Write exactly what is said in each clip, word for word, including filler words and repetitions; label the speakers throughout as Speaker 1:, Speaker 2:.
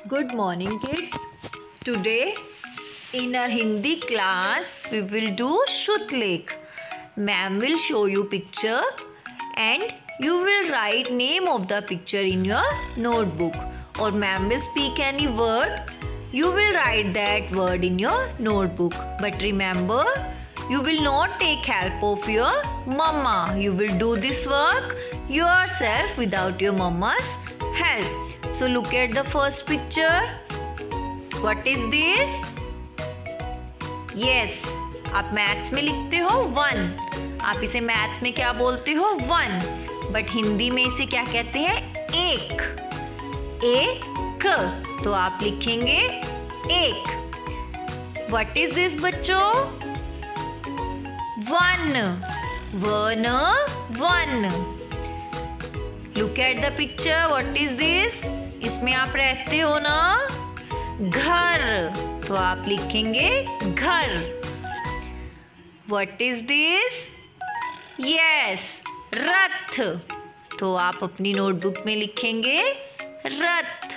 Speaker 1: Good morning, kids. Today in our Hindi class we will do Shutlekh. Ma'am will show you picture and you will write name of the picture in your notebook, or ma'am will speak any word, you will write that word in your notebook. But remember, you will not take help of your mama. You will do this work yourself without your mama's help. So look at the first picture. What is this? Yes, आप maths में लिखते हो one. आप इसे maths में क्या बोलते हो? वन. बट हिंदी में इसे क्या कहते हैं? एक. एक. तो आप लिखेंगे एक. What is this बच्चों? One. One. One. Look at the picture. What is this? इसमें आप रहते हो ना? घर. तो आप लिखेंगे घर. What is this? Yes, रथ. तो आप अपनी नोटबुक में लिखेंगे रथ.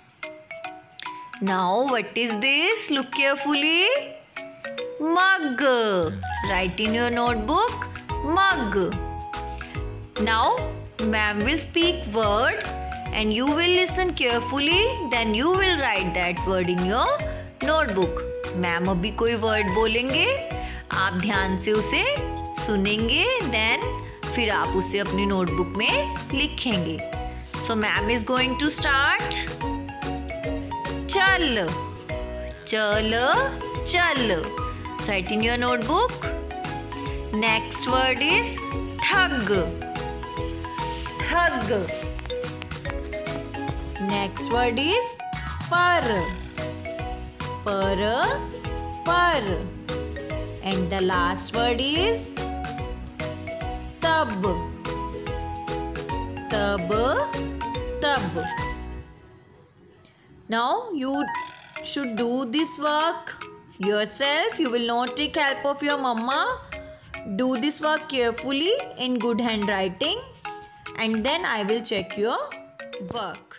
Speaker 1: Now what is this? Look carefully. Mug. Write in your notebook mug. Now ma'am will speak word and you will listen carefully, then you will write that word in your notebook. Ma'am अभी कोई word बोलेंगे, आप ध्यान से उसे सुनेंगे, then फिर आप उसे अपनी नोटबुक में लिखेंगे. So ma'am is going to start. चल. चल. चल. Write in your notebook. Next word is thug. Thug. Next word is par. Per. Par. And the last word is tab. Tab. Tab. Now you should do this work yourself. You will not take help of your mama. Do this work carefully in good handwriting, and then I will check your work.